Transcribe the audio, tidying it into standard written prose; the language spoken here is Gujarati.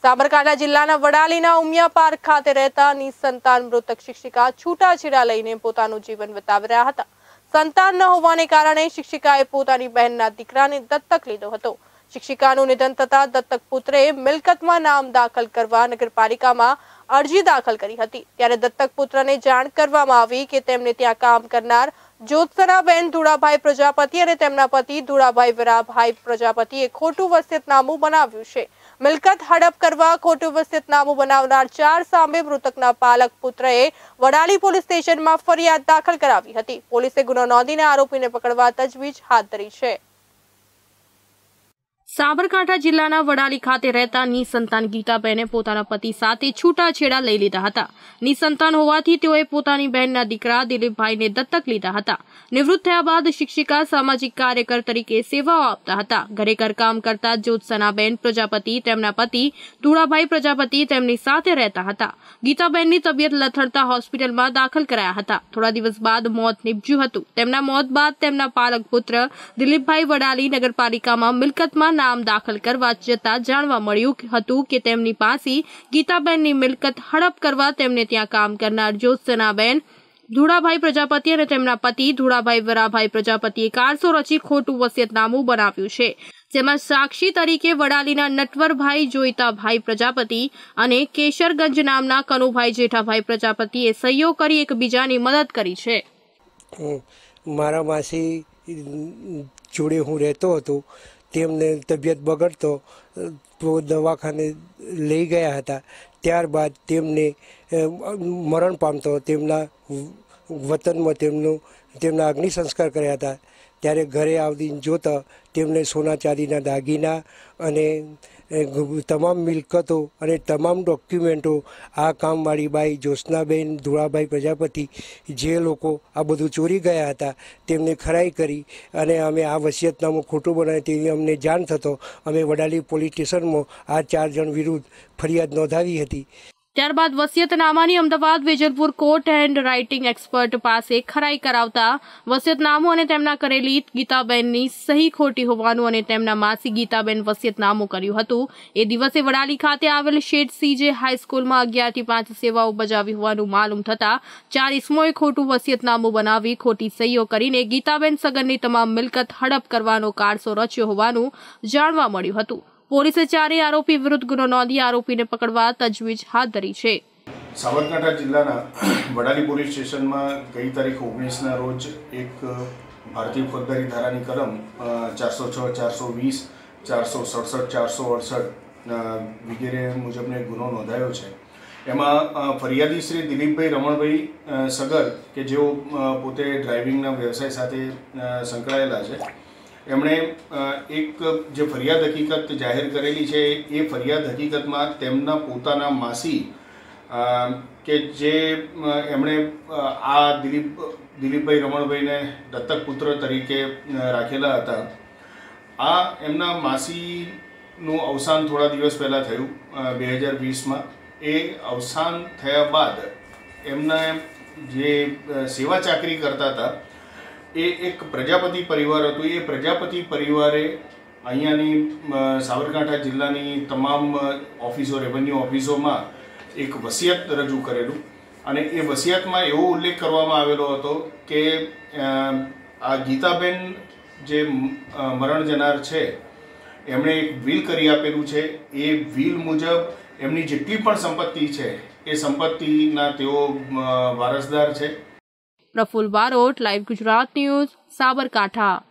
સાબરકાંઠા જિલ્લાના વડાલીના ઉમિયા પાર્ક ખાતે રહેતા નિસંતાન મૃતક શિક્ષિકા છૂટાછેડા લઈને પોતાનું જીવન વિતાવી રહ્યા હતા। સંતાન ન હોવાને કારણે શિક્ષિકાએ પોતાની બહેનના દીકરાને દત્તક લીધો હતો। શિક્ષિકાનું નિધન થતાં દત્તક પુત્રે મિલકતમાં નામ દાખલ કરવા નગરપાલિકામાં અરજી દાખલ કરી હતી। ત્યારે દત્તક પુત્રને જાણ કરવામાં આવી કે તેમને ત્યાં કામ કરનાર જ્યોત્સનાબેન ધુડાભાઈ પ્રજાપતિ અને તેમના પતિ ધુડાભાઈ વીરાભાઈ પ્રજાપતિએ ખોટું વસિયતનામું બનાવ્યું છે। મિલકત હડપ કરવા ખોટું વસિયતનામું બનાવનાર 4 સામે મૃતકના પાલક પુત્રએ વડાલી પોલીસ સ્ટેશનમાં ફરિયાદ દાખલ કરાવી હતી। પોલીસે ગુનો નોંધીને આરોપીને પકડવા તજવીજ હાથ ધરી છે। સાબરકાંઠા જિલ્લાના વડાલી ખાતે રહેતા નિસંતાન ગીતાબેને પોતાના પતિ સાથે છૂટાછેડા લઈ લીધા હતા। નિસંતાન હોવાથી તેઓએ પોતાની બહેનના દીકરા દિલીપભાઈને દત્તક લીધા હતા। નિવૃત્ત થયા બાદ શિક્ષિકા સામાજિક કાર્યકર તરીકે સેવાઓ આપતા હતા। ઘરે ઘરકામ કરતા જ્યોત્સનાબેન પ્રજાપતિ તેમના પતિ ધુડાભાઈ પ્રજાપતિ તેમની સાથે રહેતા હતા। ગીતાબેનની તબિયત લથડતા હોસ્પિટલમાં દાખલ કરાયા હતા। થોડા દિવસ બાદ મોત નીપજ્યું હતું। તેમના મોત બાદ તેમના પાલક પુત્ર દિલીપભાઈ વડાલી નગરપાલિકામાં મિલકતમાં નામ દાખલ કરવા જતા જાણવા મળ્યું હતું કે તેમની પાસે ગીતાબેનની મિલકત હડપ કરવા તેમને ત્યાં કામ કરનાર જ્યોત્સનાબેન ધુડાભાઈ પ્રજાપતિ અને તેમના પતિ ધુડાભાઈ વીરાભાઈ પ્રજાપતિએ કારસો રચી ખોટું વસિયતનામું બનાવ્યું છે। જેમાં સાક્ષી તરીકે વડાલીના નટવરભાઈ જોઈતાભાઈ પ્રજાપતિ અને કેશરગંજ નામના કનુભાઈ જેઠાભાઈ પ્રજાપતિએ સહીઓ કરી એકબીજાની મદદ કરી છે। મારા માસી જોડે હું રહેતો હતો, તેમને તબિયત બગડતો દવાખાને લઈ ગયા હતા। ત્યારબાદ તેમને મરણ પામતો તેમના વતનમાં તેમના અગ્નિ સંસ્કાર કર્યા હતા। ત્યારે ઘરે આવી જોતા તેમને સોના ચાંદીના દાગીના અને તમામ મિલકતો અને તમામ ડોક્યુમેન્ટો આ કામવાળી બાઈ જ્યોત્સનાબેન ધુડાભાઈ પ્રજાપતિ જે લોકો આ બધું ચોરી ગયા હતા તેમને ખરાઈ કરી અને અમે આ વસિયતનામું ખોટું બનાવ્યું તેવી અમને જાણ થતો અમે વડાલી પોલીસ સ્ટેશનમાં આ 4 જણ વિરુદ્ધ ફરિયાદ નોંધાવી હતી। ત્યારબાદ વસિયતનામાની Ahmedabad Vejalpur court handwriting expert પાસે ખરાઈ કરાવતા વસિયતનામું અને તેમના કરેલી ગીતાબેનની સહી ખોટી હોવાનું અને તેમના માસી ગીતાબેન વસિયતનામું કર્યું હતું। એ દિવસે વડાલી ખાતે આવેલ શેઠ સીજે હાઈસ્કૂલમાં 11 થી 5 સેવાઓ બજાવી હોવાનું માલુમ થતા 4 ઇસમોએ ખોટું વસિયતનામું બનાવી ખોટી સહીઓ કરીને ગીતાબેન સગનની તમામ મિલકત હડપ કરવાનો કારસો રચ્યો હોવાનું જાણવા મળ્યું હતું। પોલીસે 4 આરોપી વિરુદ્ધ ગુનો નોંધી આરોપીને પકડવા તજવીજ હાથ ધરી છે। સાબરકાંઠા જિલ્લાના વડાલી પોલીસ સ્ટેશનમાં ગઈ તારીખ 19ના રોજ એક ભારતીય ફોજદારી ધારાની કલમ 406, 420, 467, 468 વગેરે મુજબનો ગુનો નોંધાયો છે। એમાં ફરિયાદી શ્રી દિલીપભાઈ રમણભાઈ સગર કે જેઓ પોતે ડ્રાઇવિંગના વ્યવસાય સાથે સંકળાયેલા છે, એમણે એક જે ફરિયાદ હકીકત જાહેર કરેલી છે એ ફરિયાદ હકીકતમાં તેમના પોતાના માસી કે જે એમણે આ દિલીપભાઈ રમણભાઈને દત્તક પુત્ર તરીકે રાખેલા હતા, આ એમના માસીનું અવસાન થોડા દિવસ પહેલાં થયું 2020માં। એ અવસાન થયા બાદ એમના જે સેવા ચાકરી કરતા હતા એ એક પ્રજાપતિ પરિવાર હતું। એ પ્રજાપતિ પરિવારે અહીંયાની સાબરકાંઠા જિલ્લાની તમામ ઓફિસો, રેવન્યુ ઓફિસોમાં એક વસિયત રજૂ કરેલું અને એ વસિયતમાં એવો ઉલ્લેખ કરવામાં આવેલો હતો કે આ ગીતાબેન જે મરણ જનાર છે એમણે એક વિલ કરી આપેલું છે। એ વિલ મુજબ એમની જેટલી પણ સંપત્તિ છે એ સંપત્તિના તેઓ વારસદાર છે। Praful Barot, live Gujarat news, Sabarkantha.